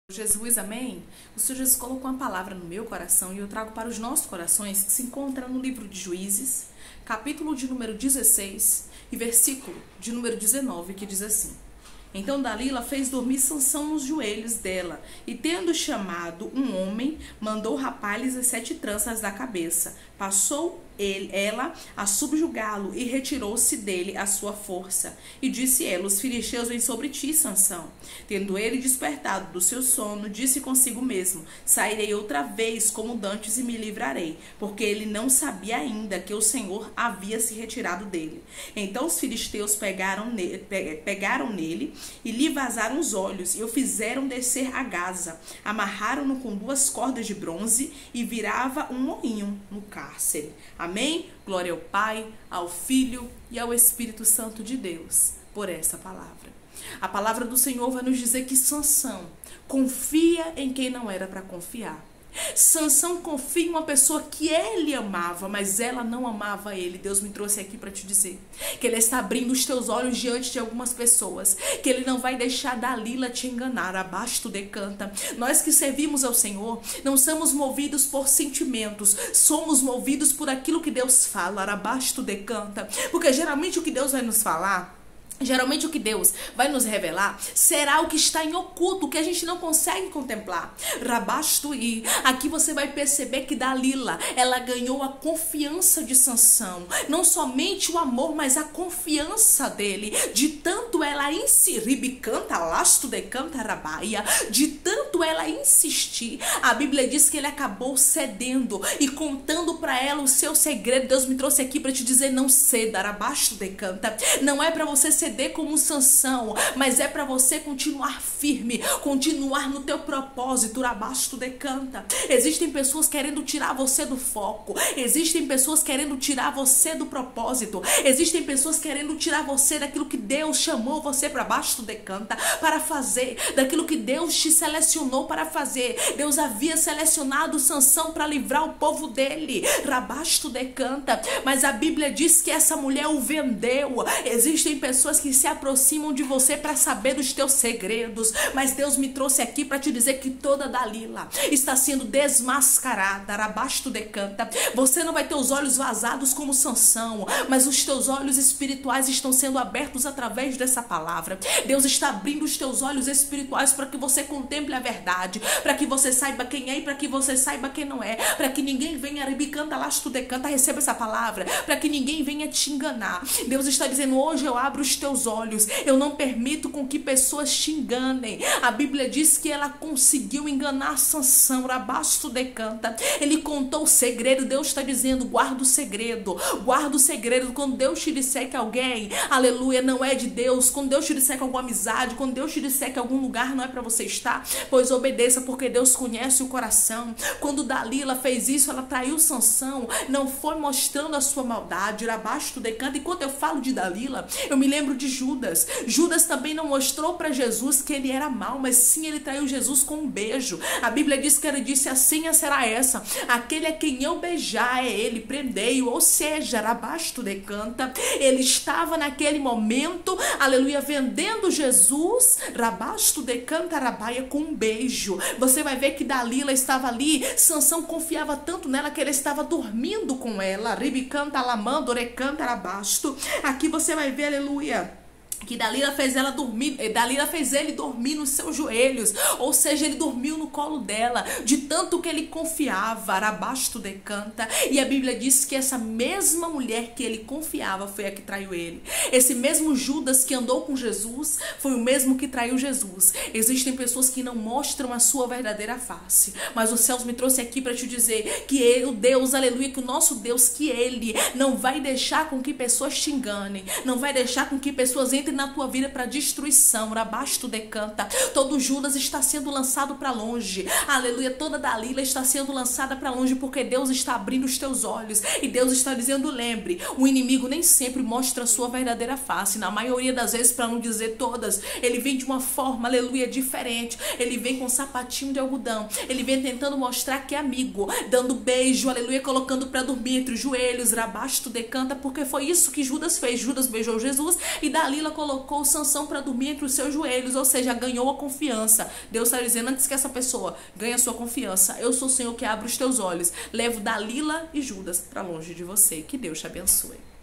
Jesus, amém? O Senhor Jesus colocou uma palavra no meu coração e eu trago para os nossos corações, que se encontra no livro de Juízes, capítulo de número 16 e versículo de número 19, que diz assim: Então Dalila fez dormir Sansão nos joelhos dela, e tendo chamado um homem, mandou rapar-lhes as 7 tranças da cabeça. Passou ela a subjugá-lo e retirou-se dele a sua força. E disse ela: Os filisteus vêm sobre ti, Sansão. Tendo ele despertado do seu sono, disse consigo mesmo: Sairei outra vez como dantes e me livrarei, porque ele não sabia ainda que o Senhor havia se retirado dele. Então os filisteus pegaram nele e lhe vazaram os olhos e o fizeram descer a Gaza. Amarraram-no com 2 cordas de bronze e virava um moinho no cárcere. Amém? Glória ao Pai, ao Filho e ao Espírito Santo de Deus por essa palavra. A palavra do Senhor vai nos dizer que Sansão confia em quem não era para confiar. Sansão confia em uma pessoa que ele amava, mas ela não amava ele. Deus me trouxe aqui para te dizer que ele está abrindo os teus olhos diante de algumas pessoas, que ele não vai deixar Dalila te enganar. Abaixo decanta. Nós que servimos ao Senhor não somos movidos por sentimentos, somos movidos por aquilo que Deus fala. Abaixo decanta. Porque geralmente o que Deus vai nos falar, geralmente o que Deus vai nos revelar será o que está em oculto, o que a gente não consegue contemplar. Rabasto, e aqui você vai perceber que Dalila, ela ganhou a confiança de Sansão. Não somente o amor, mas a confiança dele. De tanto ela insistir, canta lasto de canta rabaia, de tanto ela insistir, a Bíblia diz que ele acabou cedendo e contando para ela o seu segredo. Deus me trouxe aqui para te dizer: não ceda. Rabasto de canta. Não é para você ceder como Sansão, mas é para você continuar firme, continuar no teu propósito. Abaixo decanta. Existem pessoas querendo tirar você do foco, existem pessoas querendo tirar você do propósito, existem pessoas querendo tirar você daquilo que Deus chamou você para baixo decanta para fazer, daquilo que Deus te selecionou para fazer. Deus havia selecionado Sansão para livrar o povo dele. Abaixo decanta. Mas a Bíblia diz que essa mulher o vendeu. Existem pessoas que se aproximam de você para saber dos teus segredos, mas Deus me trouxe aqui para te dizer que toda Dalila está sendo desmascarada. Abaixo decanta. Você não vai ter os olhos vazados como Sansão, mas os teus olhos espirituais estão sendo abertos através dessa palavra. Deus está abrindo os teus olhos espirituais para que você contemple a verdade, para que você saiba quem é e para que você saiba quem não é, para que ninguém venha ribicanta lasto decanta. Receba essa palavra, para que ninguém venha te enganar. Deus está dizendo: hoje eu abro os teus olhos, eu não permito com que pessoas te enganem. A Bíblia diz que ela conseguiu enganar Sansão. Abaixo decanta. Ele contou o segredo. Deus está dizendo: guarda o segredo, guarda o segredo. Quando Deus te disser que alguém, aleluia, não é de Deus, quando Deus te disser que alguma amizade, quando Deus te disser que algum lugar não é para você estar, pois obedeça, porque Deus conhece o coração. Quando Dalila fez isso, ela traiu Sansão, não foi mostrando a sua maldade. Abaixo decanta. Enquanto eu falo de Dalila, eu me lembro de Judas. Judas também não mostrou para Jesus que ele era mau, mas sim ele traiu Jesus com um beijo. A Bíblia diz que ele disse: assim será essa, aquele a quem eu beijar é ele, prendei-o. Ou seja, abaixo decanta, ele estava naquele momento, aleluia, vendendo Jesus, abaixo decanta rabaia, com um beijo. Você vai ver que Dalila estava ali, Sansão confiava tanto nela que ele estava dormindo com ela. Ribicanta lamando recanta abaixo. Aqui você vai ver, aleluia, que Dalila fez ele dormir nos seus joelhos, ou seja, ele dormiu no colo dela, de tanto que ele confiava. Abaixo decanta. E a Bíblia diz que essa mesma mulher que ele confiava foi a que traiu ele. Esse mesmo Judas que andou com Jesus foi o mesmo que traiu Jesus. Existem pessoas que não mostram a sua verdadeira face, mas os céus me trouxe aqui para te dizer que o Deus, aleluia, que o nosso Deus, que ele não vai deixar com que pessoas te enganem, não vai deixar com que pessoas entrem na tua vida para destruição. Abaixo decanta. Todo Judas está sendo lançado para longe, aleluia. Toda Dalila está sendo lançada para longe, porque Deus está abrindo os teus olhos e Deus está dizendo: lembre, o inimigo nem sempre mostra a sua verdadeira face. Na maioria das vezes, para não dizer todas, ele vem de uma forma, aleluia, diferente. Ele vem com um sapatinho de algodão, ele vem tentando mostrar que é amigo, dando beijo, aleluia, colocando para dormir entre os joelhos. Abaixo decanta, porque foi isso que Judas fez. Judas beijou Jesus e Dalila colocou Sansão para dormir entre os seus joelhos, ou seja, ganhou a confiança. Deus está dizendo antes que essa pessoa ganhe a sua confiança, eu sou o Senhor que abre os teus olhos, levo Dalila e Judas para longe de você. Que Deus te abençoe.